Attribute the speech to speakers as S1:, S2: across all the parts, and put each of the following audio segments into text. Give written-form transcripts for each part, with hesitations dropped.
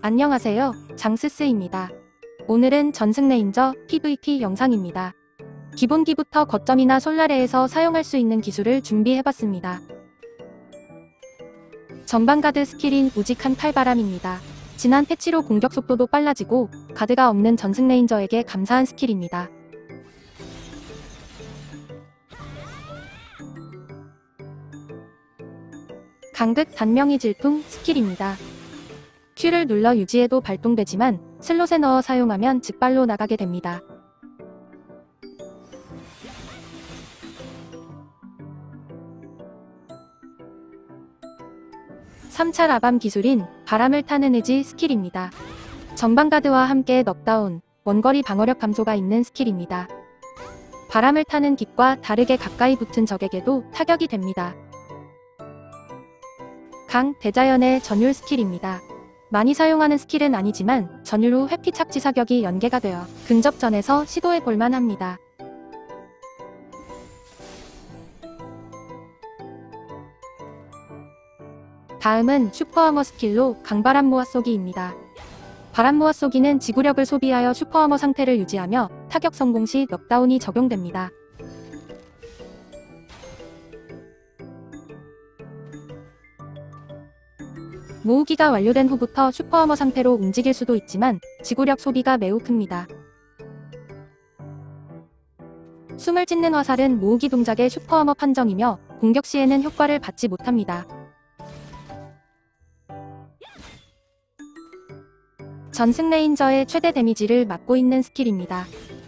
S1: 안녕하세요, 장스스입니다. 오늘은 전승 레인저 PVP 영상입니다. 기본기부터 거점이나 솔라레에서 사용할 수 있는 기술을 준비해봤습니다. 전방 가드 스킬인 우직한 칼바람입니다. 지난 패치로 공격 속도도 빨라지고 가드가 없는 전승 레인저에게 감사한 스킬입니다. 강극 단명이 질풍 스킬입니다. Q를 눌러 유지해도 발동되지만 슬롯에 넣어 사용하면 직발로 나가게 됩니다. (3차) 라밤 기술인 바람을 타는 의지 스킬입니다. 전방 가드와 함께 넉다운, 원거리 방어력 감소가 있는 스킬입니다. 바람을 타는 깃과 다르게 가까이 붙은 적에게도 타격이 됩니다. 강 대자연의 전율 스킬입니다. 많이 사용하는 스킬은 아니지만 전율 후 회피 착지 사격이 연계가 되어 근접전에서 시도해 볼만 합니다. 다음은 슈퍼어머 스킬로 강바람 모아 쏘기입니다. 바람 모아 쏘기는 지구력을 소비하여 슈퍼어머 상태를 유지하며 타격 성공 시 넉다운이 적용됩니다. 모으기가 완료된 후부터 슈퍼어머 상태로 움직일 수도 있지만 지구력 소비가 매우 큽니다. 숨을 찢는 화살은 모으기 동작의 슈퍼어머 판정이며 공격 시에는 효과를 받지 못합니다. 전승 레인저의 최대 데미지를 막고 있는 스킬입니다.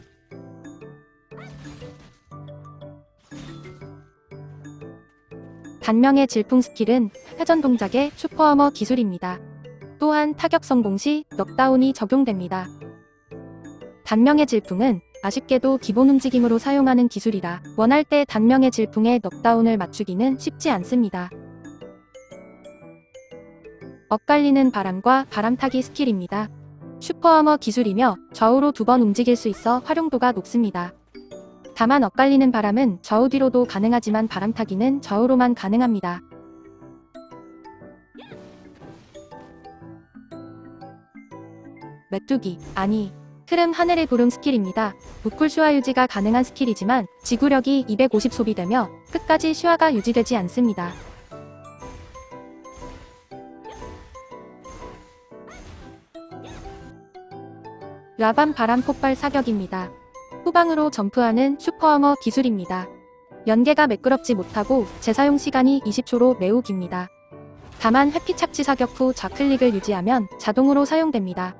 S1: 단명의 질풍 스킬은 회전 동작의 슈퍼어머 기술입니다. 또한 타격 성공 시 넉다운이 적용됩니다. 단명의 질풍은 아쉽게도 기본 움직임으로 사용하는 기술이라 원할 때 단명의 질풍에 넉다운을 맞추기는 쉽지 않습니다. 엇갈리는 바람과 바람타기 스킬입니다. 슈퍼어머 기술이며 좌우로 2번 움직일 수 있어 활용도가 높습니다. 다만 엇갈리는 바람은 좌우 뒤로도 가능하지만 바람타기는 좌우로만 가능합니다. 메뚜기, 아니, 흐름 하늘의 구름 스킬입니다. 무쿨 슈화 유지가 가능한 스킬이지만 지구력이 250 소비되며 끝까지 슈화가 유지되지 않습니다. 라밤 바람 폭발 사격입니다. 후방으로 점프하는 슈퍼어머 기술입니다. 연계가 매끄럽지 못하고 재사용 시간이 20초로 매우 깁니다. 다만 회피 착지 사격 후 좌클릭을 유지하면 자동으로 사용됩니다.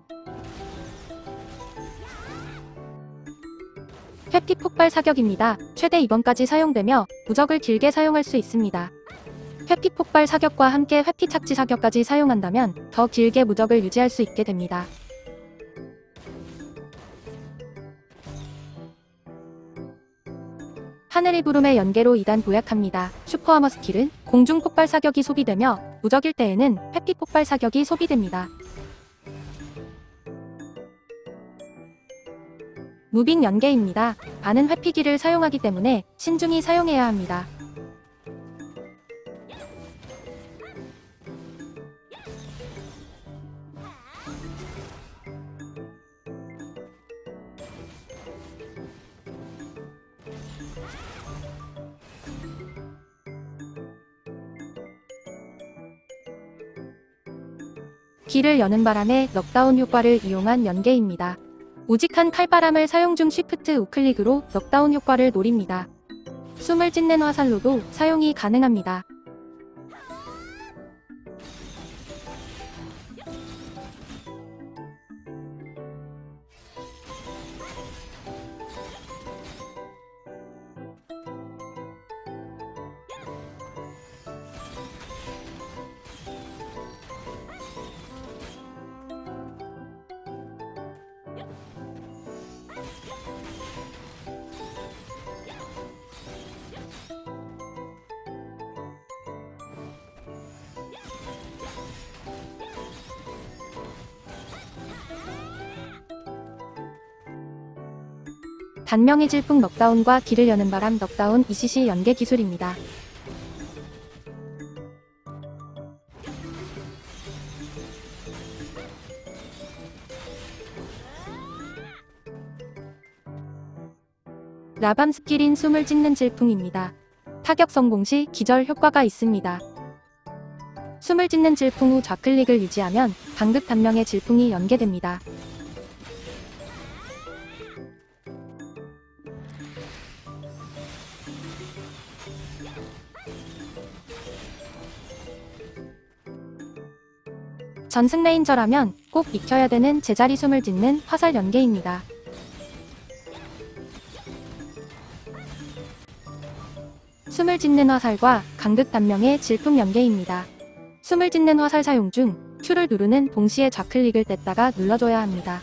S1: 회피 폭발 사격입니다. 최대 2번까지 사용되며 무적을 길게 사용할 수 있습니다. 회피 폭발 사격과 함께 회피 착지 사격까지 사용한다면 더 길게 무적을 유지할 수 있게 됩니다. 하늘의 구름의 연계로 2단 도약합니다. 슈퍼어머 스킬은 공중 폭발 사격이 소비되며 무적일 때에는 회피 폭발 사격이 소비됩니다. 무빙 연계입니다. 많은 회피기를 사용하기 때문에 신중히 사용해야 합니다. 길을 여는 바람에 넉다운 효과를 이용한 연계입니다. 우직한 칼바람을 사용 중 쉬프트 우클릭으로 넉다운 효과를 노립니다. 숨을 찢는 화살로도 사용이 가능합니다. 단명의 질풍 넉다운과 길을 여는 바람 넉다운 ECC 연계 기술입니다. 라밤 스킬인 숨을 짓는 질풍입니다. 타격 성공 시 기절 효과가 있습니다. 숨을 짓는 질풍 후 좌클릭을 유지하면 간극 단명의 질풍이 연계됩니다. 전승 레인저라면 꼭 익혀야 되는 제자리 숨을 짓는 화살 연계입니다. 숨을 짓는 화살과 간극 단명의 질풍 연계입니다. 숨을 짓는 화살 사용 중 Q를 누르는 동시에 좌클릭을 뗐다가 눌러줘야 합니다.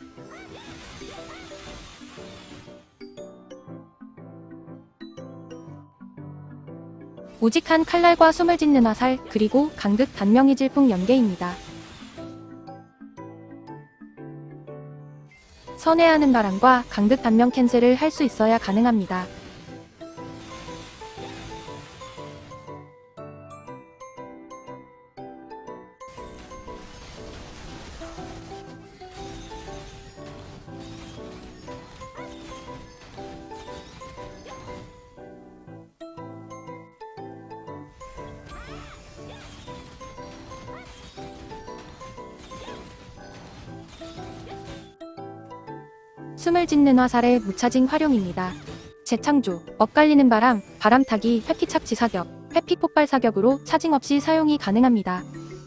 S1: 우직한 칼날과 숨을 짓는 화살, 그리고 간극 단명의 질풍 연계입니다. 선회하는 바람과 간극 단명 캔슬을 할 수 있어야 가능합니다. 숨을 짓는 화살의 무차징 활용입니다. 재창조, 엇갈리는 바람, 바람타기, 회피 착지 사격, 회피 폭발 사격으로 차징 없이 사용이 가능합니다.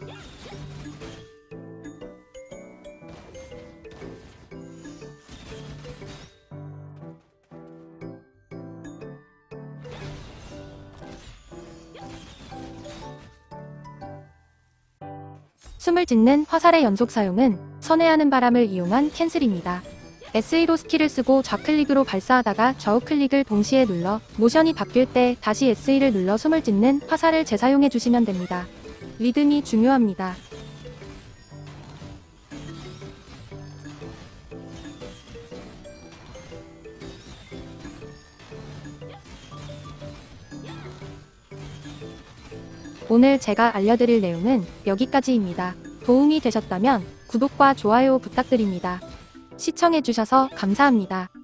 S1: 숨을 짓는 화살의 연속 사용은 선회하는 바람을 이용한 캔슬입니다. SE로 스킬을 쓰고 좌클릭으로 발사하다가 좌우클릭을 동시에 눌러 모션이 바뀔 때 다시 SE를 눌러 숨을 짓는 화살을 재사용해 주시면 됩니다. 리듬이 중요합니다. 오늘 제가 알려드릴 내용은 여기까지입니다. 도움이 되셨다면 구독과 좋아요 부탁드립니다. 시청해주셔서 감사합니다.